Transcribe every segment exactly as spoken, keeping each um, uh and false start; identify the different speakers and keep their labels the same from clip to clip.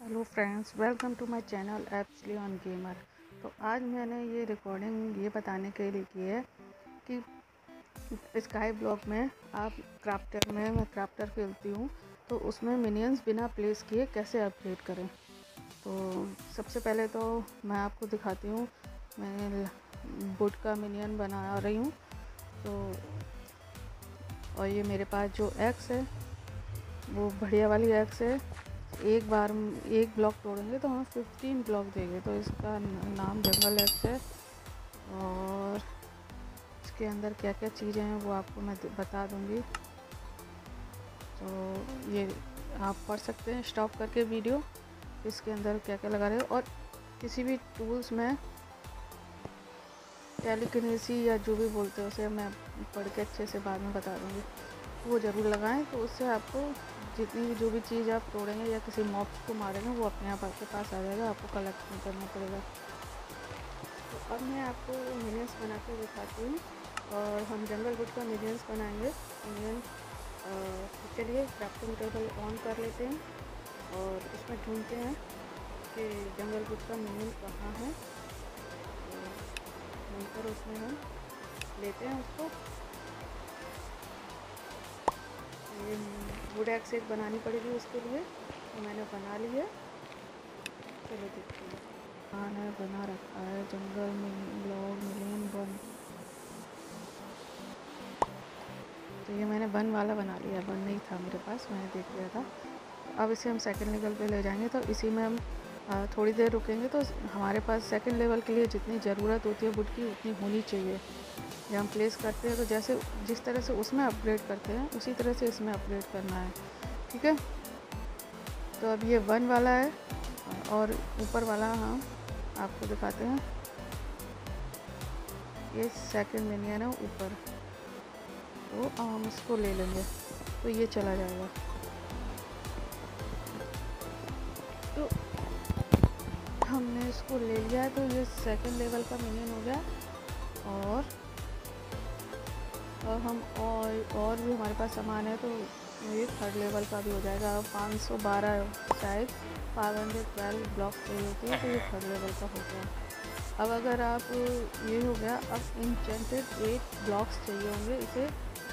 Speaker 1: Hello friends, welcome to my channel Apsley on gamer. तो आज मैंने ये रिकॉर्डिंग ये बताने के लिए की है कि स्काई ब्लॉक में आप क्राफ्टर में मैं क्राफ्टर खेलती हूँ, तो उसमें मिनियंस बिना प्लेस किए कैसे अपग्रेड करें। तो सबसे पहले तो मैं आपको दिखाती हूँ, मैं वुड का मिनियन बना रही हूँ। तो और ये मेरे पास जो एक्स है वो बढ़िया वाली एक्स है। एक बार एक ब्लॉक तोड़ेंगे तो हमें फिफ्टीन ब्लॉक देंगे। तो इसका नाम जंगल एक्स है और इसके अंदर क्या क्या चीज़ें हैं वो आपको मैं बता दूंगी। तो ये आप पढ़ सकते हैं स्टॉप करके वीडियो, इसके अंदर क्या क्या लगा रहे हो। और किसी भी टूल्स में टेलीकिनेसी या जो भी बोलते हैं उसे मैं पढ़ के अच्छे से बाद में बता दूंगी, वो ज़रूर लगाएं। तो उससे आपको जितनी भी जो भी चीज़ आप तोड़ेंगे या किसी मॉब्स को मारेंगे वो अपने आप आपके पास आ जाएगा, आपको कलेक्ट नहीं करना पड़ेगा। तो अब मैं आपको मिनियंस बना के दिखाती हूँ और हम जंगल वुड का मिनियंस बनाएंगे। मिनियन चलिए क्राफ्टिंग टेबल ऑन कर लेते हैं और इसमें ढूंढते हैं कि जंगल वुड का मिनियन कहाँ है। तो ढूंढकर उसमें हम लेते हैं उसको। ये वुड एक्स एक बनानी पड़ेगी उसके लिए, तो मैंने बना ली है। चलो देखते हैं। मैंने बना रखा है जंगल में ब्लॉक मिलियन वन। तो ये मैंने वन वाला बना लिया, वन नहीं था मेरे पास, मैंने देख लिया था। अब इसे हम सेकंड लेवल पे ले जाएंगे। तो इसी में हम थोड़ी देर रुकेंगे। तो हमारे पास सेकंड लेवल के लिए जितनी ज़रूरत होती है वुड की उतनी होनी चाहिए। जब हम प्लेस करते हैं तो जैसे जिस तरह से उसमें अपग्रेड करते हैं उसी तरह से इसमें अपग्रेड करना है, ठीक है। तो अब ये वन वाला है और ऊपर वाला हम आपको दिखाते हैं, ये सेकंड मिनियन है ऊपर। तो हम इसको ले लेंगे तो ये चला जाएगा। तो हमने इसको ले लिया है, तो ये सेकंड लेवल का मिनियन हो गया। और और हम और और भी हमारे पास सामान है, तो ये थर्ड लेवल का भी हो जाएगा। अब पाँच सौ बारह शायद फाइव हंड्रेड ट्वेल्व ब्लॉक चाहिए होती है, तो ये थर्ड लेवल का हो गया। अब अगर आप ये हो गया, अब इंचेंटेड एट ब्लॉक्स चाहिए होंगे इसे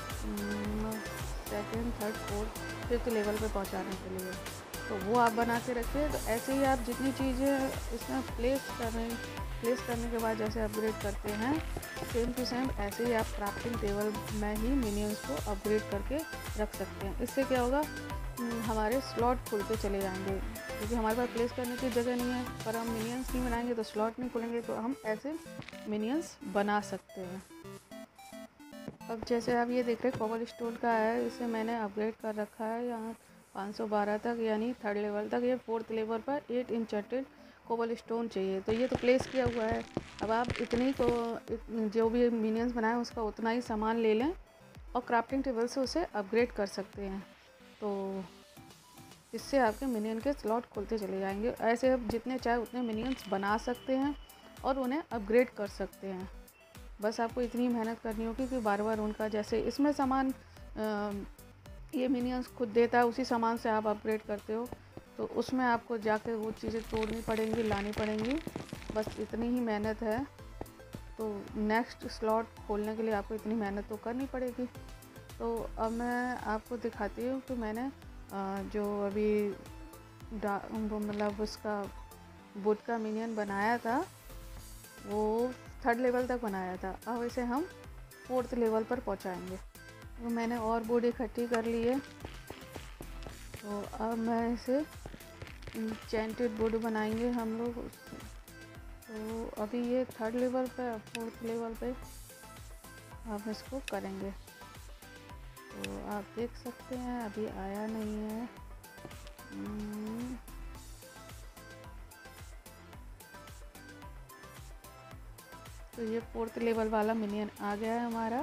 Speaker 1: second third fourth fifth level पे पहुंचाने के लिए। तो वो आप बना के रखिए। तो ऐसे ही आप जितनी चीज़ें इसमें प्लेस करने प्लेस करने के बाद जैसे अपग्रेड करते हैं सेम टू सेम ऐसे ही आप क्राफ्टिंग टेबल में ही मिनियंस को अपग्रेड करके रख सकते हैं। इससे क्या होगा, हमारे स्लॉट खुलते चले जाएंगे, क्योंकि हमारे पास प्लेस करने की जगह नहीं है। पर हम मिनियंस नहीं बनाएंगे तो स्लॉट नहीं खुलेंगे, तो हम ऐसे मिनियंस बना सकते हैं। अब जैसे आप ये देख रहे हैं कोबल स्टोन का है, इसे मैंने अपग्रेड कर रखा है यहाँ पाँच सौ बारह तक, यानी थर्ड लेवल तक। ये फोर्थ लेवल पर एट इंचेंटेड कोबल स्टोन चाहिए, तो ये तो प्लेस किया हुआ है। अब आप इतनी को जो भी मिनियंस बनाए उसका उतना ही सामान ले लें और क्राफ्टिंग टेबल से उसे अपग्रेड कर सकते हैं। तो इससे आपके मिनियन के स्लॉट खुलते चले जाएंगे। ऐसे आप जितने चाहे उतने मिनियंस बना सकते हैं और उन्हें अपग्रेड कर सकते हैं। बस आपको इतनी मेहनत करनी होगी कि बार बार उनका, जैसे इसमें सामान ये मिनियंस खुद देता है, उसी सामान से आप अपग्रेड करते हो, तो उसमें आपको जाकर वो चीज़ें तोड़नी पड़ेंगी, लानी पड़ेंगी। बस इतनी ही मेहनत है। तो नेक्स्ट स्लॉट खोलने के लिए आपको इतनी मेहनत तो करनी पड़ेगी। तो अब मैं आपको दिखाती हूँ कि मैंने जो अभी मतलब उसका वुड का मिनियन बनाया था वो थर्ड लेवल तक बनाया था। अब इसे हम फोर्थ लेवल पर पहुंचाएंगे। तो मैंने और वुड इकट्ठी कर ली है। तो अब मैं इसे इंचेंटेड वुड बनाएंगे हम लोग। तो अभी ये थर्ड लेवल पे, फोर्थ लेवल पे हम इसको करेंगे। तो आप देख सकते हैं अभी आया नहीं है। तो ये फोर्थ लेवल वाला मिनियन आ गया है हमारा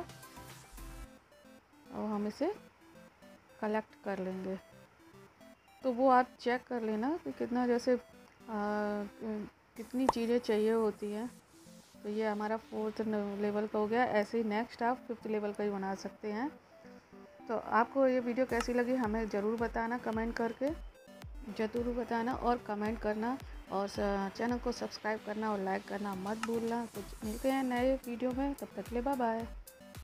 Speaker 1: और हम इसे कलेक्ट कर लेंगे। तो वो आप चेक कर लेना कि कितना, जैसे आ, कितनी चीज़ें चाहिए होती हैं। तो ये हमारा फोर्थ लेवल का हो गया। ऐसे ही नेक्स्ट आप फिफ्थ लेवल का ही बना सकते हैं। तो आपको ये वीडियो कैसी लगी हमें ज़रूर बताना कमेंट करके। ज़रूर बताना और कमेंट करना, और चैनल को सब्सक्राइब करना और लाइक करना मत भूलना। तो मिलते हैं नए वीडियो में, तब तक के लिए बाय बाय।